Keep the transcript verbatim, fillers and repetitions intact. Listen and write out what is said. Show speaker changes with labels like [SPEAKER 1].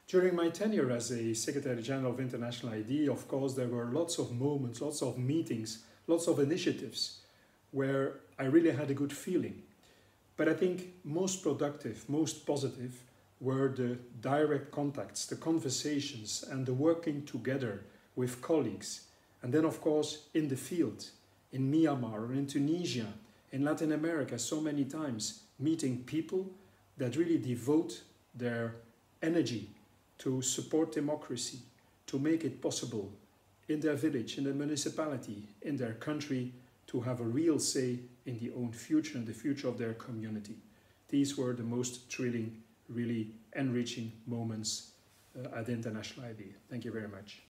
[SPEAKER 1] During my tenure as a Secretary General of International I D, of course, there were lots of moments, lots of meetings, lots of initiatives where I really had a good feeling. But I think most productive, most positive were the direct contacts, the conversations and the working together with colleagues. And then, of course, in the field, in Myanmar or in Tunisia, in Latin America, so many times, meeting people that really devote their energy to support democracy, to make it possible in their village, in their municipality, in their country, to have a real say in the own future and the future of their community. These were the most thrilling, really enriching moments uh, at International I D. Thank you very much.